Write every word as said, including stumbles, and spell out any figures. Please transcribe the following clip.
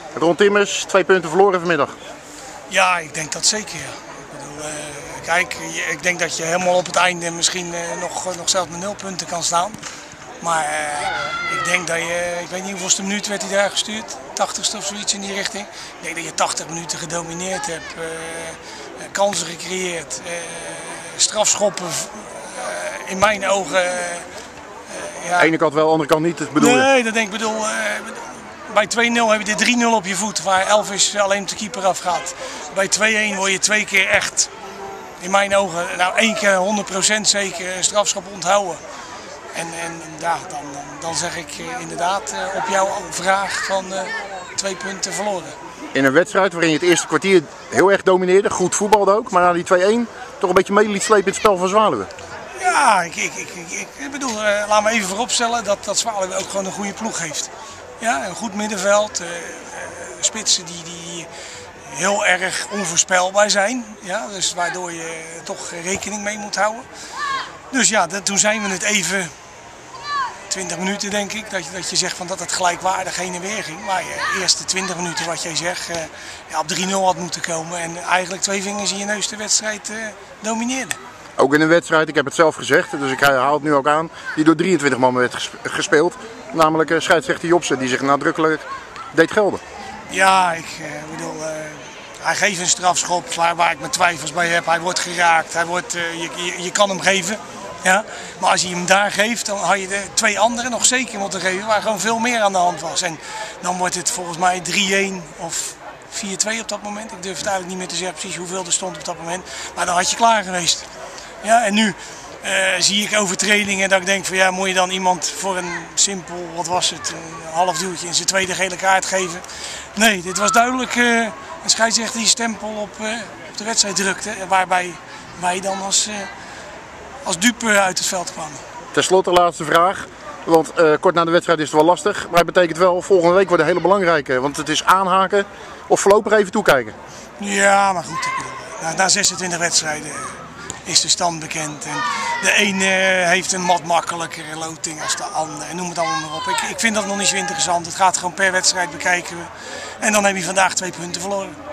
Ron Timmers, twee punten verloren vanmiddag. Ja, ik denk dat zeker. Ja. Ik bedoel, uh, kijk, ik denk dat je helemaal op het einde misschien uh, nog, nog zelfs met nul punten kan staan. Maar uh, ik denk dat je, ik weet niet hoeveelste minuut werd hij daar gestuurd, tachtigste of zoiets in die richting. Ik denk dat je tachtig minuten gedomineerd hebt, uh, kansen gecreëerd, uh, strafschoppen, uh, in mijn ogen. Uh, ja. De ene kant wel, de andere kant niet, bedoel je? Nee, dat denk ik bedoel. Uh, Bij twee nul heb je de drie nul op je voet, waar Elvis alleen op de keeper afgaat. Bij twee-een word je twee keer echt, in mijn ogen, nou één keer honderd procent zeker een strafschop onthouden. En, en ja, dan, dan zeg ik inderdaad op jouw vraag van uh, twee punten verloren. In een wedstrijd waarin je het eerste kwartier heel erg domineerde, goed voetbalde ook, maar na die twee-een toch een beetje mee liet slepen in het spel van Zwaluwen. Ja, ik, ik, ik, ik, ik bedoel, uh, laat me even vooropstellen dat, dat Zwaluwen ook gewoon een goede ploeg heeft. Ja, een goed middenveld, uh, uh, spitsen die, die heel erg onvoorspelbaar zijn, ja, dus waardoor je toch rekening mee moet houden. Dus ja, dat, toen zijn we het even, twintig minuten denk ik, dat je, dat je zegt van dat het gelijkwaardig heen en weer ging. Maar de eerste twintig minuten wat jij zegt, uh, ja, op drie nul had moeten komen en eigenlijk twee vingers in je neus de wedstrijd uh, domineerde. Ook in een wedstrijd, ik heb het zelf gezegd, dus ik haal het nu ook aan, die door drieëntwintig man werd gespeeld. Namelijk uh, scheidsrechter Jobsen, die zich nadrukkelijk deed gelden. Ja, ik uh, bedoel, uh, hij geeft een strafschop waar, waar ik mijn twijfels bij heb. Hij wordt geraakt, hij wordt, uh, je, je, je kan hem geven. Ja? Maar als hij hem daar geeft, dan had je de twee anderen nog zeker moeten geven waar gewoon veel meer aan de hand was. En dan wordt het volgens mij drie-een of vier-twee op dat moment. Ik durf het eigenlijk niet meer te zeggen precies hoeveel er stond op dat moment. Maar dan had je klaar geweest. Ja, en nu uh, zie ik overtredingen dat ik denk van ja, moet je dan iemand voor een simpel, wat was het, een half duwtje in zijn tweede gele kaart geven? Nee, dit was duidelijk uh, een scheidsrechter die stempel op, uh, op de wedstrijd drukte, waarbij wij dan als, uh, als dupe uit het veld kwamen. Ten slotte laatste vraag, want uh, kort na de wedstrijd is het wel lastig, maar het betekent wel volgende week wordt een hele belangrijke, want het is aanhaken of voorlopig even toekijken. Ja, maar goed, na, na zesentwintig wedstrijden is de stand bekend. En de ene heeft een wat makkelijkere loting als de ander. En noem het allemaal maar op. Ik, ik vind dat nog niet zo interessant. Het gaat gewoon per wedstrijd bekijken. En dan heb je vandaag twee punten verloren.